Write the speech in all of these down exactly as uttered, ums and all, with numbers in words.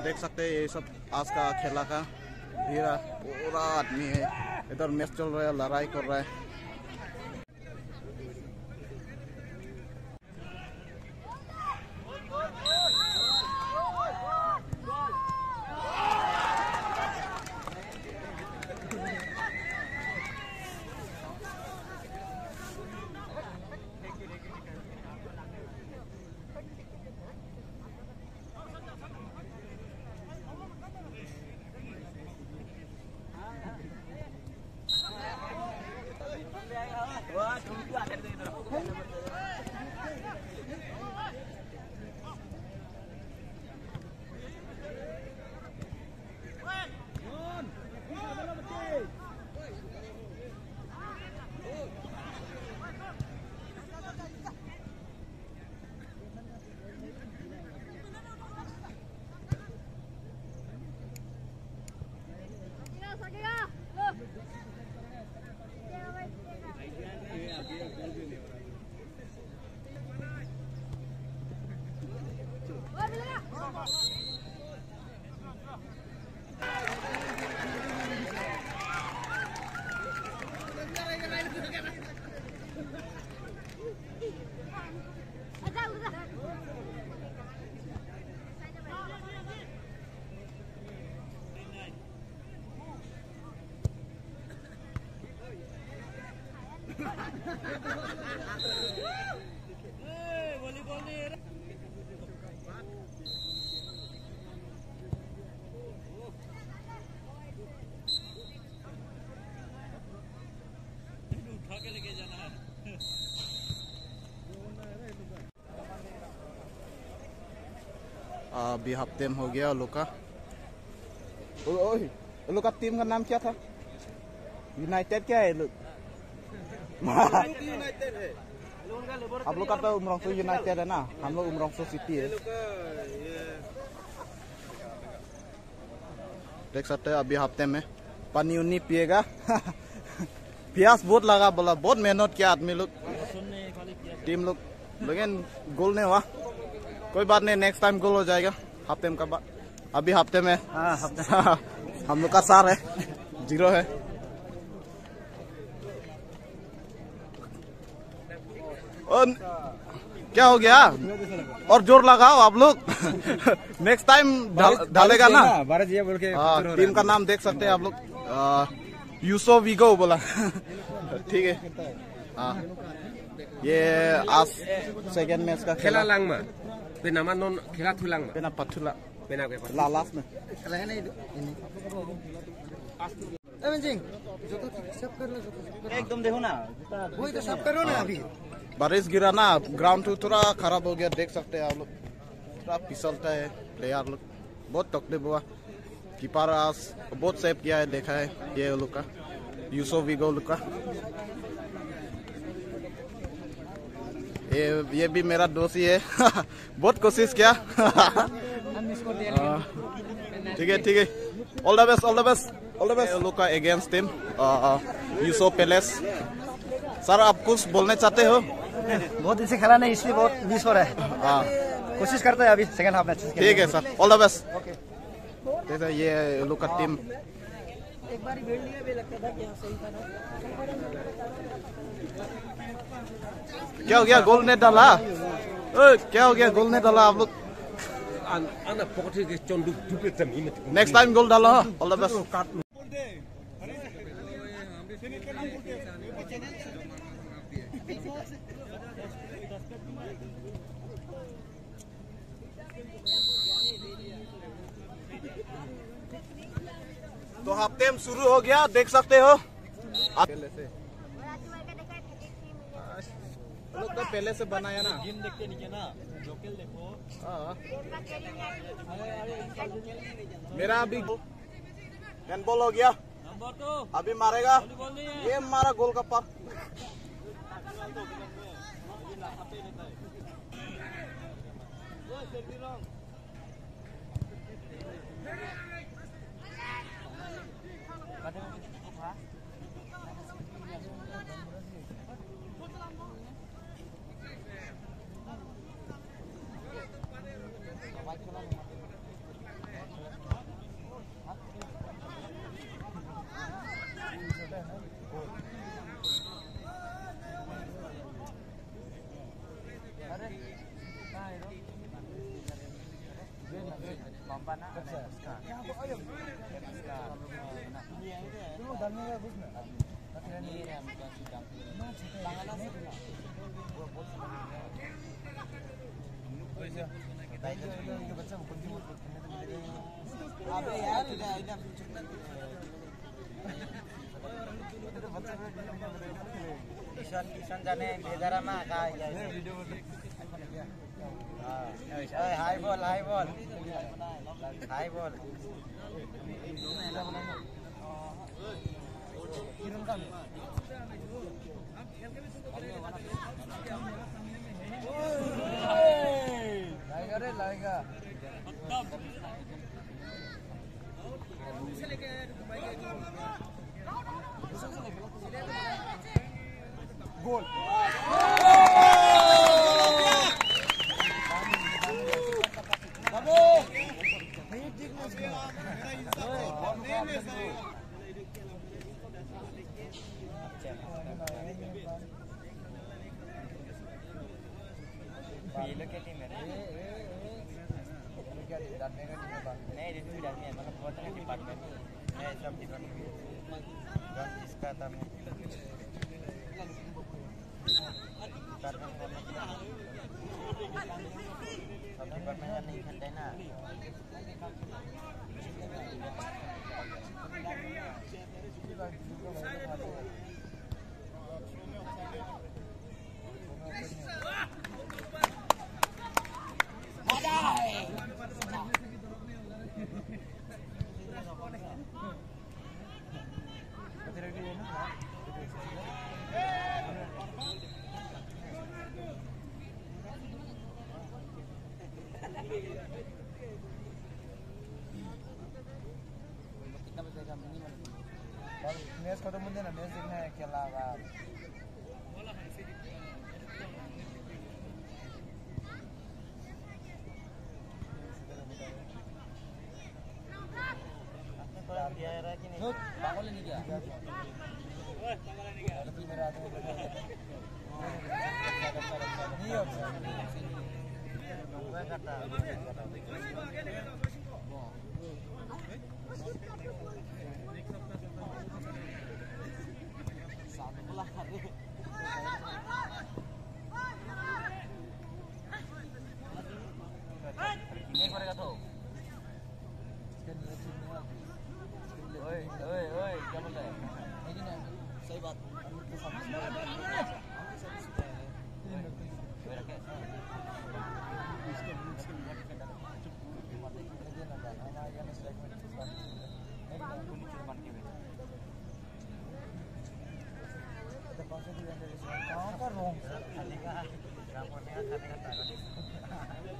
देख सकते हैं ये सब आज का खेला का भीड़ पूरा आदमी है। इधर मैच चल रहा है, लड़ाई कर रहा है। अभी हफ्ते में हो गया लोग का। लोग का टीम का नाम क्या था? यूनाइटेड क्या है लोग? यूनाइटेड है। आप लोग का तो उमरंगसो यूनाइटेड है ना, हम लोग उमरंगसो सिटी है। देख सकते हैं अभी हफ्ते में पानी उन्नी पिएगा। प्यास बहुत लगा, बोला बहुत मेहनत किया आदमी लोग, टीम लोग, लेकिन गोल नहीं हुआ। कोई बात नहीं, नेक्स्ट टाइम गोल हो जाएगा हफ्ते में का बाद। अभी हफ्ते में हाँ, हफ्ते हम लोग का सार है, जीरो है। और क्या हो गया? और जोर लगाओ आप लोग। नेक्स्ट टाइम डालेगा ना। बोल के टीम का नाम देख सकते हैं आप लोग, यूसो विगो बोला। ठीक है। हाँ, ये आज सेकेंड मैच का खेला लांग में पेनामा नॉन खेला थुलांग में पेना पथुला पेना के लालास में खेला नहीं एकदम देखो ना, वही तो सब करो ना। अभी बारिश गिरा ना, ग्राउंड तो थोड़ा खराब हो गया, देख सकते हैं आप लोग, थोड़ा फिसलता है प्लेयर लोग, बहुत तकलीफ हुआ। कीपर आज बहुत सेव किया है, देखा है ये लोग का, यूसो विगो लोग का। ये ये भी मेरा दोस्त ही है। बहुत कोशिश किया। ठीक है ठीक है, all the best all the best all the best. लोग का अगेंस्ट टीम यूसो पैलेस। सर आप कुछ बोलने चाहते हो? बहुत दिन से खेला नहीं, इसलिए बहुत मिस हो रहा है। हाँ, कोशिश करते हैं अभी सेकंड हाफ में। ठीक है sir, all the best. Okay, ये लोग का टीम एक बार भेड़ लिया भी लगता था कि हाँ सही था ना। क्या हो गया? गोल नहीं डाला? ओ, क्या हो गया? गोल नहीं डाला आप लोग? नेक्स्ट टाइम गोल डालो। All the best. तो हफ्ते में शुरू हो गया, देख सकते हो आप पहले से लोग तो पहले से बनाया ना। गेम देखते नहीं ना, लोकल देखो। हाँ, मेरा अभी हैंडबॉल हो गया, अभी मारेगा ये, मारा गोल का पार। Kompa na. Puska. Puska. Dulu dalmia ka bus na. Ini ram ka sidang. Tangan na. पैसा दाइले यो बच्चा को कुछ मत अबे यार इधर इधर चुकना तो बच्चा को ईशान ईशान जाने बेदारा में का ये वीडियो हां हाय हाय बोल हाय बोल हाय बोल किरण का लाएगा रे लाएगा गोल ये लोग क्या टीम है क्या डालने का टीम है नहीं ये भी डालने है मतलब बहुत सारे डिपार्टमेंट है सब डिपार्टमेंट कौन इसका था मैं डिपार्टमेंट सब डिपार्टमेंट नहीं खेलते ना मैच खत्म होने ना मैच देखना है क्या लावा आपने थोड़ा दिया है कि नहीं पागल नहीं क्या ओए पागल नहीं क्या अभी मेरा आदमी नहीं हो मैं करता नहीं पड़ेगा तो ओए ओए ओए क्या बोल रहा है लेकिन सही बात के साथ रखे कहाँ पर रोंग खाने का खाने का खाने का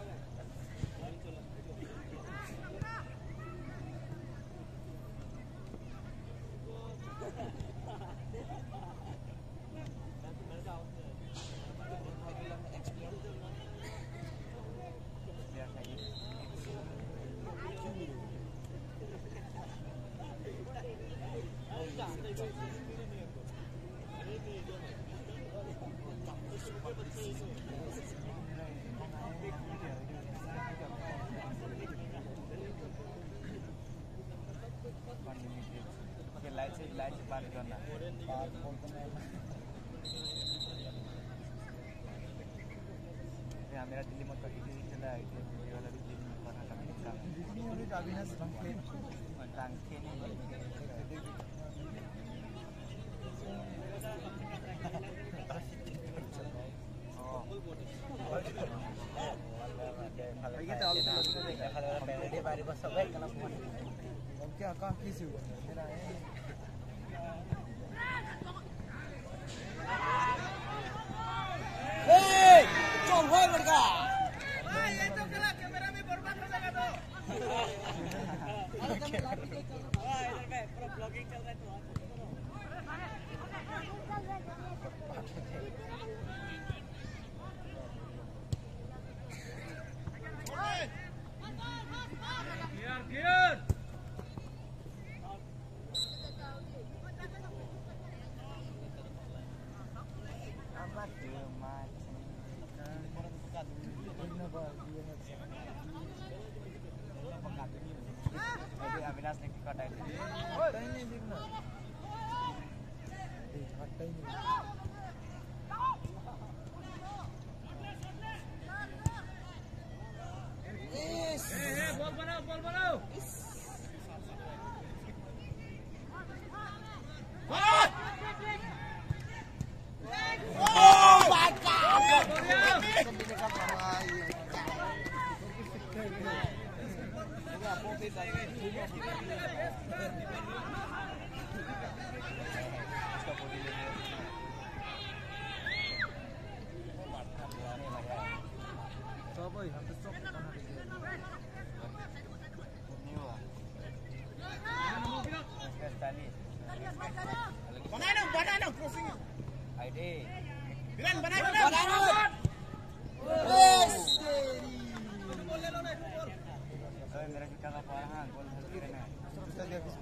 लाइट से लाइट से बात करना बात बोलते हैं यार मेरा दिल्ली में कभी भी चला है कि ये वाला भी दिल्ली में पढ़ा था दिल्ली में तो अभी ना संख्या संख्या नहीं क्या कहाँ किसी हुआ मेरा है चल भाई लड़का ये तो चला कैमरा में बर्बाद हो जाएगा तो इधर पे पूरा ब्लॉगिंग चल रहा है यार clear asli kata ini. Ini digna. Eh, kata ini. Yes. Eh, bol banao, bol banao. Oh my God! Banana, banana, crossing. I did. Biran, banana, banana. Yes. Oye, मेरा कितना का पारा हाँ, गोल हल्की रहना है. चल दिया किसको?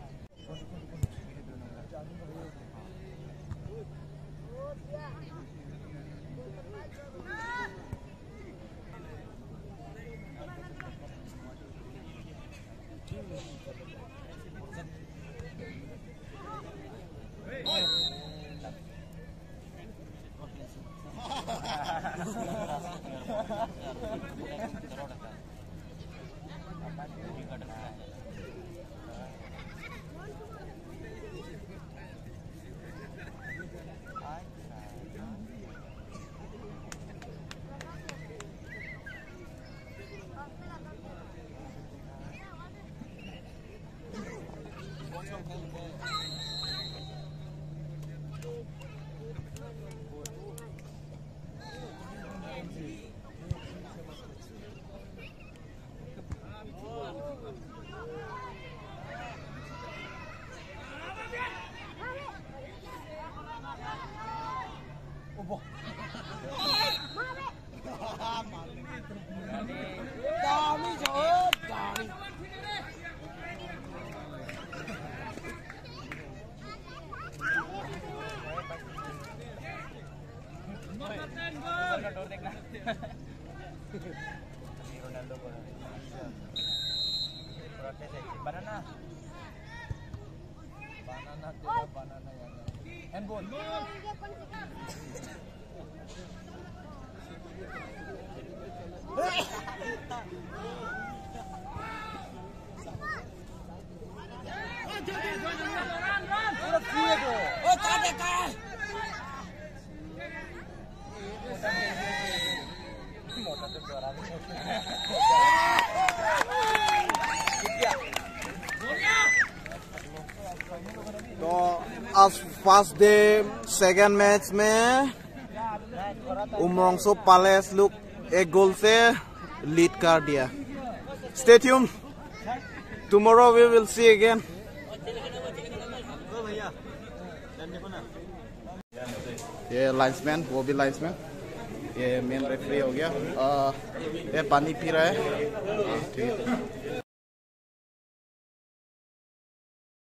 Banana. Banana, banana ya. Handball. Oh, kade kah? Motor tu juara. तो आज फर्स्ट डे सेकेंड मैच में उमरंगसो पैलेस लोग एक गोल से लीड कर दिया. Stay tuned. Tomorrow we will see again. ये लाइन्समैन, वो भी लाइन्समैन. ये मेन रेफरी हो गया. ये पानी पी रहा है. ठीक है.